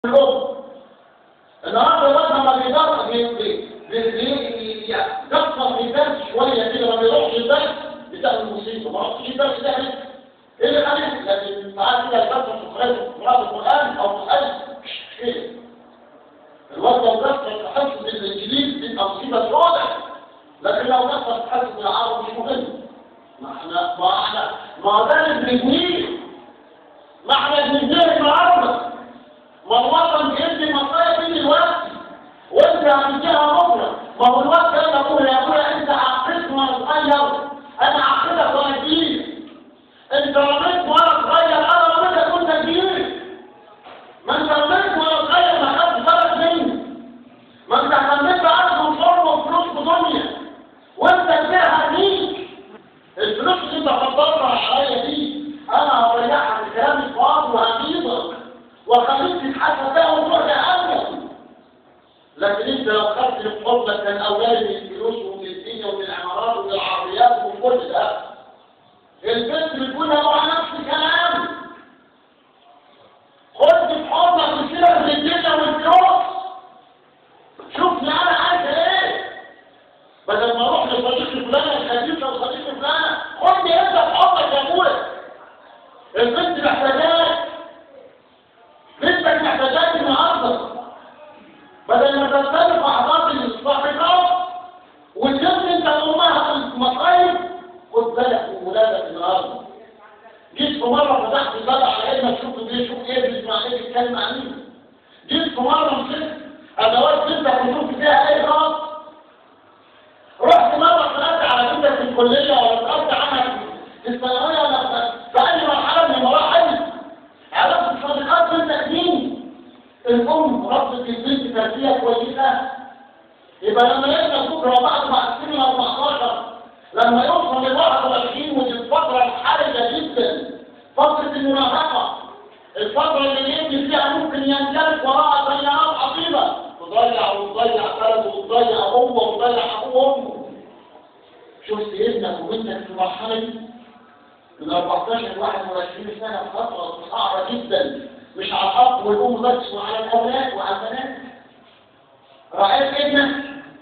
الأم النهارده الواد لما بيدرس يكسر في الدرس شويه كده ما بيروحش الدرس بتاع المصيبه ما رحتش الدرس ده ايه اللي خليك لكن ساعات كده يكسر في قراءه القران او القران مش كده الواد لو كسر تحسب الانجليزي بيبقى مصيبه سوداء لكن لو كسر تحسب العربي مش مهم ما ده اللي بنبنيه ما احنا بنبنيه النهارده ما الوطن بيدي مصايا دي دلوقتي وانت هتديها بكره ما هو الوقت ده يقول يا ابويا انت عقدت وانا صغير انا عقدك وانا كبير انت رميت وانا صغير انا رميتك وانت كبير ما انت رميت وانا صغير ما خدتش بالك مني ما انت اهتميت بعقد وشرب وفلوس ودنيا وانت اديها ليك الفلوس اللي انت هتدور عليا دي انا هضيعها من كلام الفاضي وهجيبك وخليك تتحسب بقى وتروح لأهلك لكن انت لو خدت في حضنك كان اولاد من الفلوس ومن الدنيا ومن العمارات ومن العربيات ومن كل ده البنت بتقول مع نفس الكلام خد في حضنك وسيبك من الدنيا والفلوس شوف لي انا عايز ايه بدل ما اروح لصديق فلان الخليفه وصديق فلان خدني انت في حضنك يا ابويا البنت محتاجاك بنتك محتاجاك النهارده بدل ما تختلف اعضاء الصاحبات وتجيب انت امها في المصايب خد بالك من ولادك النهارده جيت في مره فتحت الباب على ابنك شوف ايه بيسمع ايه بيتكلم عن مين جيت في مره مسكت ادوات بنتك وشوف فيها ايه غلط رحت مره سالت على بنتك في الكليه ولا سالت عنها في الثانويه ولا في اي مرحله من المراحل عرفت صديقات بنتك مين الام ربت البنت تربيه كويسه يبقى لما يبقى بكره بعد ما السن 14 لما يوصل ل 21 ودي الفتره الحرجه جدا فتره المراهقه الفتره اللي يبني فيها ممكن ينجرف وراها تيارات عظيمه تضيع وتضيع بلده وتضيع امه وتضيع ابوه وامه شفت ابنك وبنتك في المرحله دي من 14 ل 21 سنه فتره صعبه جدا مش على الاب والام بس وعلى الاولاد وعلى البنات رايت ابنك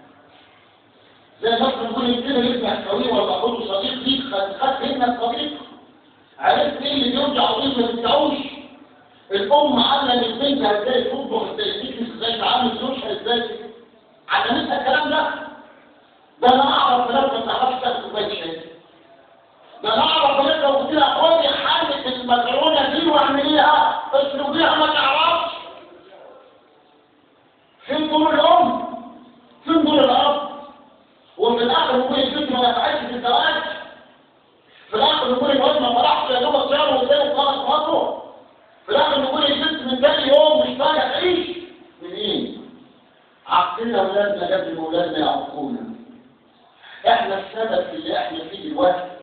زي ما بنقول كده ابنك سوي ولا خده صديق ليك خدت ابنك صديق عرفت ايه اللي بيوجع وإيه اللي ما بيوجعوش الام علم البنت ازاي تطبخ ازاي تكنس ازاي تعمل زوجها ازاي علمتها الكلام ده انا اعرف لو ما تعرفش تاخد كوبايه شاي ده انا اعرف ان لو قلت لها خدي حله المكرونه دي واعمليها اسلقيها ما تعرفش فين دور الام فين دور الاب وفي الاخر يقول البنت ما نفعتش في الزواج في الاخر يقول الواد ما فرحش يا دوبك شهر وازاي وخلص مصره في الاخر يقول البنت من تاني يوم مش طايق تعيش من ايه عقلنا اولادنا قبل ما اولادنا يعقونا احنا السبب في اللي احنا فيه دلوقتي